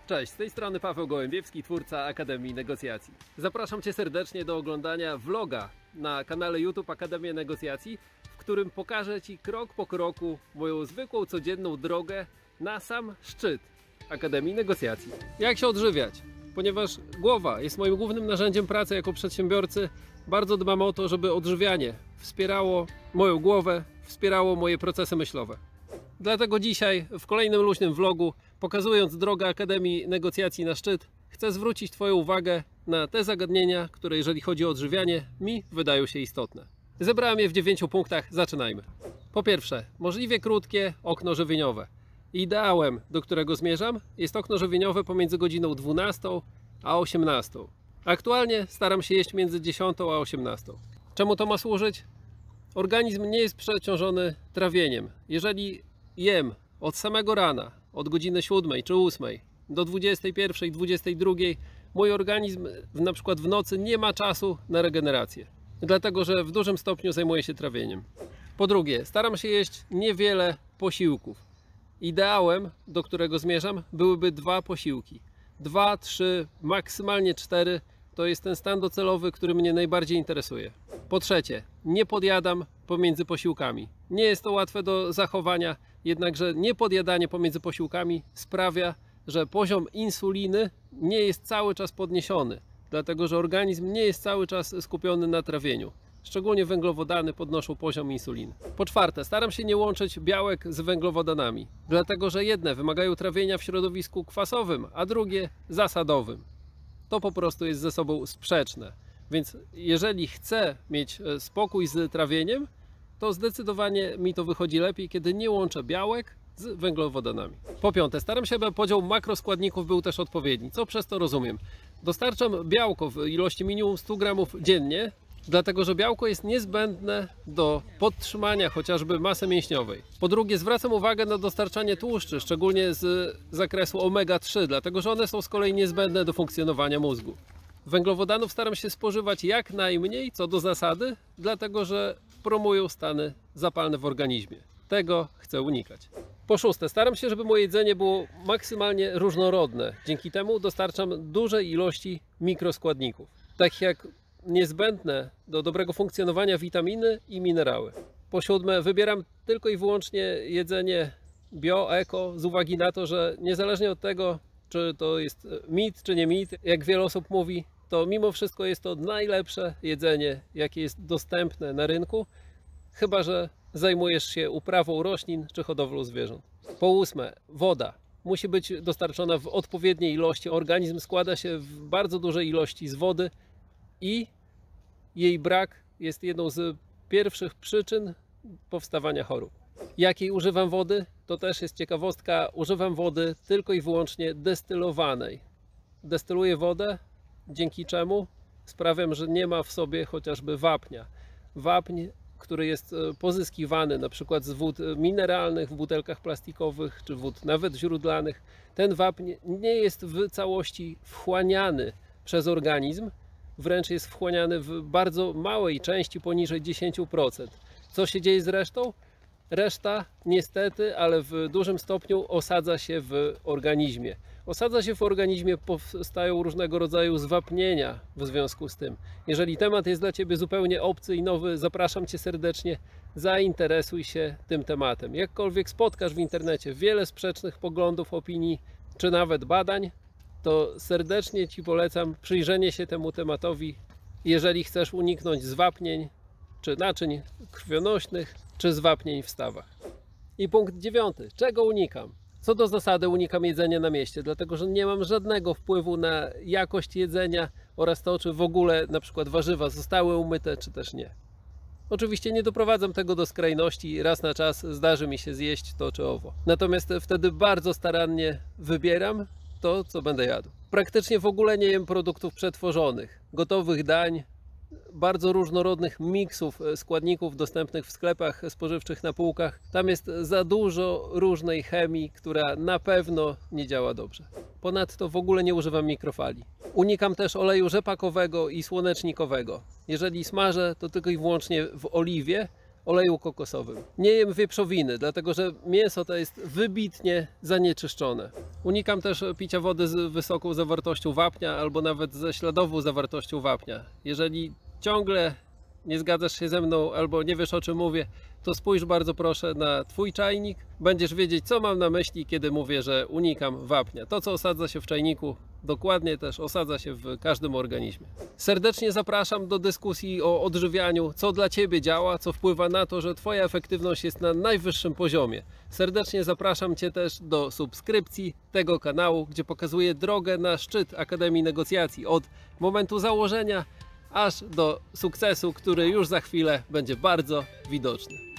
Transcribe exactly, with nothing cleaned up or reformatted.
Cześć, z tej strony Paweł Gołębiewski, twórca Akademii Negocjacji. Zapraszam Cię serdecznie do oglądania vloga na kanale YouTube Akademia Negocjacji, w którym pokażę Ci krok po kroku moją zwykłą, codzienną drogę na sam szczyt Akademii Negocjacji. Jak się odżywiać? Ponieważ głowa jest moim głównym narzędziem pracy jako przedsiębiorcy, bardzo dbam o to, żeby odżywianie wspierało moją głowę, wspierało moje procesy myślowe. Dlatego dzisiaj w kolejnym luźnym vlogu, pokazując drogę Akademii Negocjacji na szczyt, chcę zwrócić Twoją uwagę na te zagadnienia, które jeżeli chodzi o odżywianie, mi wydają się istotne. Zebrałem je w dziewięciu punktach, zaczynajmy. Po pierwsze, możliwie krótkie okno żywieniowe. Ideałem, do którego zmierzam, jest okno żywieniowe pomiędzy godziną dwunastą a osiemnastą. Aktualnie staram się jeść między dziesiątą a osiemnastą. Czemu to ma służyć? Organizm nie jest przeciążony trawieniem. Jeżeli jem od samego rana, od godziny siódmej czy ósmej do dwudziestej pierwszej, dwudziestej drugiej, mój organizm na przykład w nocy nie ma czasu na regenerację. Dlatego, że w dużym stopniu zajmuję się trawieniem. Po drugie, staram się jeść niewiele posiłków. Ideałem, do którego zmierzam, byłyby dwa posiłki. Dwa, trzy, maksymalnie cztery to jest ten stan docelowy, który mnie najbardziej interesuje. Po trzecie, nie podjadam pomiędzy posiłkami. Nie jest to łatwe do zachowania, jednakże niepodjadanie pomiędzy posiłkami sprawia, że poziom insuliny nie jest cały czas podniesiony, dlatego że organizm nie jest cały czas skupiony na trawieniu. Szczególnie węglowodany podnoszą poziom insuliny. Po czwarte, staram się nie łączyć białek z węglowodanami, dlatego że jedne wymagają trawienia w środowisku kwasowym, a drugie zasadowym. To po prostu jest ze sobą sprzeczne. Więc jeżeli chcę mieć spokój z trawieniem, to zdecydowanie mi to wychodzi lepiej, kiedy nie łączę białek z węglowodanami. Po piąte, staram się, aby podział makroskładników był też odpowiedni. Co przez to rozumiem? Dostarczam białko w ilości minimum stu gramów dziennie, dlatego że białko jest niezbędne do podtrzymania chociażby masy mięśniowej. Po drugie, zwracam uwagę na dostarczanie tłuszczy, szczególnie z zakresu omega trzy, dlatego że one są z kolei niezbędne do funkcjonowania mózgu. Węglowodanów staram się spożywać jak najmniej, co do zasady, dlatego że promują stany zapalne w organizmie. Tego chcę unikać. Po szóste, staram się, żeby moje jedzenie było maksymalnie różnorodne. Dzięki temu dostarczam duże ilości mikroskładników, takich jak niezbędne do dobrego funkcjonowania witaminy i minerały. Po siódme, wybieram tylko i wyłącznie jedzenie bio, eko, z uwagi na to, że niezależnie od tego, czy to jest mit, czy nie mit, jak wiele osób mówi, to mimo wszystko jest to najlepsze jedzenie, jakie jest dostępne na rynku, chyba że zajmujesz się uprawą roślin czy hodowlą zwierząt. Po ósme, woda musi być dostarczona w odpowiedniej ilości. Organizm składa się w bardzo dużej ilości z wody i jej brak jest jedną z pierwszych przyczyn powstawania chorób. Jakiej używam wody? To też jest ciekawostka. Używam wody tylko i wyłącznie destylowanej. Destyluję wodę, dzięki czemu sprawiam, że nie ma w sobie chociażby wapnia. Wapń, który jest pozyskiwany na przykład z wód mineralnych w butelkach plastikowych czy wód nawet źródlanych, ten wapń nie jest w całości wchłaniany przez organizm, wręcz jest wchłaniany w bardzo małej części, poniżej dziesięć procent. Co się dzieje z resztą? Reszta niestety, ale w dużym stopniu osadza się w organizmie. Osadza się w organizmie, powstają różnego rodzaju zwapnienia w związku z tym. Jeżeli temat jest dla Ciebie zupełnie obcy i nowy, zapraszam Cię serdecznie, zainteresuj się tym tematem. Jakkolwiek spotkasz w internecie wiele sprzecznych poglądów, opinii, czy nawet badań, to serdecznie Ci polecam przyjrzenie się temu tematowi, jeżeli chcesz uniknąć zwapnień, czy naczyń krwionośnych, czy zwapnień w stawach. I punkt dziewiąty. Czego unikam? Co do zasady unikam jedzenia na mieście, dlatego że nie mam żadnego wpływu na jakość jedzenia oraz to, czy w ogóle na przykład warzywa zostały umyte, czy też nie. Oczywiście nie doprowadzam tego do skrajności, raz na czas zdarzy mi się zjeść to czy owo. Natomiast wtedy bardzo starannie wybieram to, co będę jadł. Praktycznie w ogóle nie jem produktów przetworzonych, gotowych dań, bardzo różnorodnych miksów składników dostępnych w sklepach spożywczych na półkach. Tam jest za dużo różnej chemii, która na pewno nie działa dobrze. Ponadto w ogóle nie używam mikrofali. Unikam też oleju rzepakowego i słonecznikowego. Jeżeli smażę, to tylko i wyłącznie w oliwie oleju kokosowym. Nie jem wieprzowiny, dlatego że mięso to jest wybitnie zanieczyszczone. Unikam też picia wody z wysoką zawartością wapnia albo nawet ze śladową zawartością wapnia. Jeżeli ciągle nie zgadzasz się ze mną albo nie wiesz, o czym mówię, to spójrz bardzo proszę na Twój czajnik. Będziesz wiedzieć, co mam na myśli, kiedy mówię, że unikam wapnia. To, co osadza się w czajniku, dokładnie też osadza się w każdym organizmie. Serdecznie zapraszam do dyskusji o odżywianiu, co dla Ciebie działa, co wpływa na to, że Twoja efektywność jest na najwyższym poziomie. Serdecznie zapraszam Cię też do subskrypcji tego kanału, gdzie pokazuję drogę na szczyt Akademii Negocjacji od momentu założenia aż do sukcesu, który już za chwilę będzie bardzo widoczny.